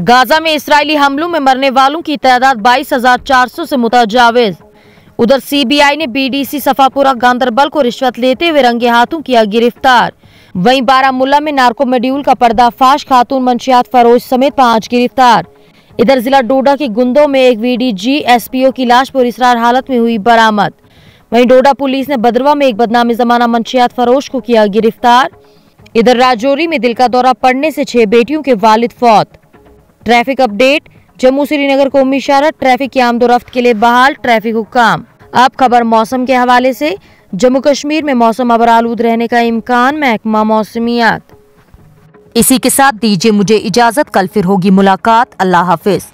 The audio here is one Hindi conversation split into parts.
गाजा में इस्राएली हमलों में मरने वालों की तादाद 22,400 से मुतजाविज। उधर सीबीआई ने बीडीसी सफापुरा गांदरबल को रिश्वत लेते हुए रंगे हाथों किया गिरफ्तार। वहीं बारामुल्ला में नार्को मॉड्यूल का पर्दाफाश, खातून मंशियात फरोश समेत 5 गिरफ्तार। इधर जिला डोडा के गुंदों में एक वीडीजी एसपीओ की लाश पुरअसरार हालत में हुई बरामद। वहीं डोडा पुलिस ने बदरवा में एक बदनामी जमाना मंशियात फरोश को किया गिरफ्तार। इधर राजौरी में दिल का दौरा पड़ने से 6 बेटियों के वालिद फौत। ट्रैफिक अपडेट, जम्मू श्रीनगर कौमी सड़क ट्रैफिक की आमदोरफ्त के लिए बहाल ट्रैफिक हुक्म। अब खबर मौसम के हवाले से। जम्मू कश्मीर में मौसम अबरालूद रहने का इम्कान, महकमा मौसमियात। इसी के साथ दीजिए मुझे इजाजत, कल फिर होगी मुलाकात। अल्लाह हाफिज।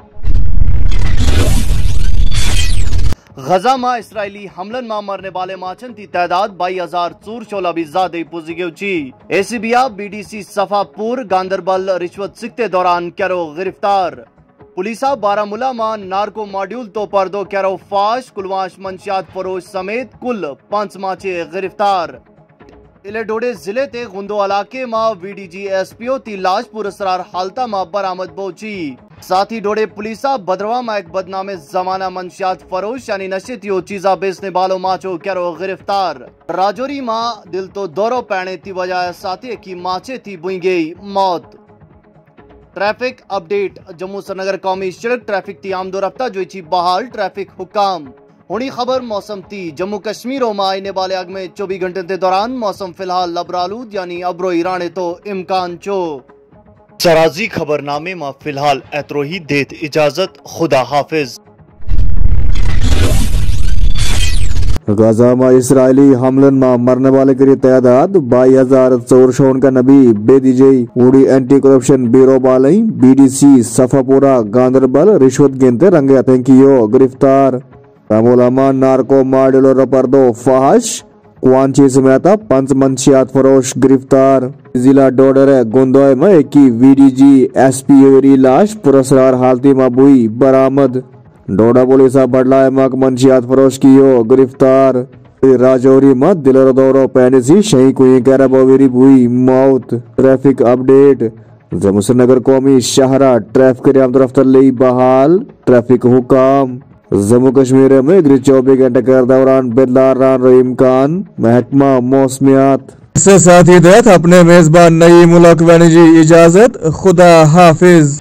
गजा में इसराइली हमलन में मरने वाले माचन की तादाद 22,416 भी ज्यादा पुजी गई। एसीबिया बीडीसी सफापुर गांदरबल रिश्वत सिखते दौरान कैरो गिरफ्तार। पुलिसा बारामुला में नार्को मॉड्यूल तो पर्दो कैरो फाश कुलवाश मंशियात फरोश समेत कुल 5 माचे गिरफ्तार। इलेडोडे जिले ते गुंदो इलाके में वीडीजी एसपीओ ती लाश पुरअसरार हालता में बरामद पहुंची। साथ ही डोडे पुलिसा बदरवा में एक बदनामे जमाना मंशियात फरोश यानी नशेतियो चीजा बेचने वालों माचो कैरो गिरफ्तार। राजौरी में दिल तो दौरो पैने की वजह साथी की माचे थी बुई गई मौत। ट्रैफिक अपडेट, जम्मू श्रीनगर कौमी सड़क ट्रैफिक की आमदोरफ्ता जो बहाल ट्रैफिक हुक्म। होनी खबर मौसम थी। जम्मू कश्मीर में आने वाले अगले 24 घंटे के दौरान मौसम फिलहाल अबरालूद यानी अब्रो ईराने तो इम्कान चो। सराजी खबरनामे में फिलहाल एतरोही देत इजाजत। खुदा हाफिज। गाजा में इसराइली हमलन में मरने वाले की तादाद 22,416 का नबी बेदीजई उड़ी एंटी करप्शन ब्यूरो वाले बीडीसी सफापुरा गांदरबल रिश्वत गिनते रंगे हाथों कियो गिरफ्तार। रामोलामा नार्को मॉड्यूल पर्दो फाहश क्वांची समेत 5 मंशियात फरोश गिरफ्तार। जिला डोडर गुंदोय में एक वीडीजी एसपीओ लाश पुरअसरार हालती में हुई बरामद। डोडा पुलिस बडला मंशियात फरोश कियो गिरफ्तार। राजौरी में दिल दौरो पैने से शही कुई कैराबोवेरी हुई मौत। ट्रैफिक अपडेट, जम्मू श्रीनगर कौमी शहरा ट्रैफिक आमदोरफ्तर ले बहाल ट्रैफिक हुक्म। जम्मू कश्मीर में 24 घंटे के दौरान बदलार इम्कान, महकमा मौसमियात। इससे साथ ही देत अपने मेजबान नई मुल्क वानिजी इजाजत। खुदा हाफिज।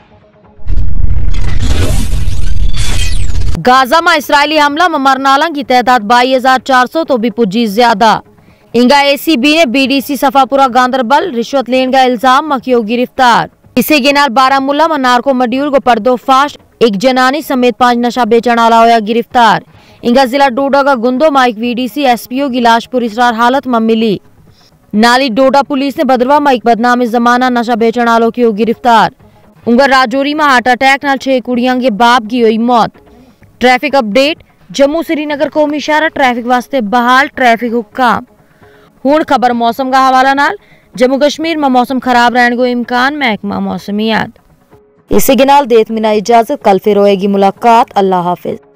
गाजा में इसराइली हमला में मरनाला की तादाद 22,400 तो भी पुजी ज्यादा। इंगा एसीबी ने बीडीसी सफापुरा गांदरबल रिश्वत लेने का इल्जाम मकियो गिरफ्तार। इसे गिनाल बारामुल्ला में नार्को मॉड्यूल को पर्दोफाश, एक जनानी समेत 5 नशा बेचने वाला होया गिरफ्तार। इंगा जिला डोडा का गुंदो में एक वीडीसी एसपीओ की लाश पुरअसरार हालत में मिली। नाली डोडा पुलिस ने बदरवा में एक बदनामी जमाना नशा बेचने वालों की गिरफ्तार। उंगा राजौरी में हार्ट अटैक नाल 6 कुड़ियां के बाप की हुई मौत। ट्रैफिक अपडेट, जम्मू श्रीनगर कौमी सड़क ट्रैफिक वास्ते बहाल ट्रैफिक हुक्म। हुण खबर मौसम का हवाला नाल। जम्मू कश्मीर में मौसम खराब रहने को इम्कान, महकमा मौसमियात। इसे गिनाल देत मिना इजाजत, कल फिर होएगी मुलाकात। अल्लाह हाफिज।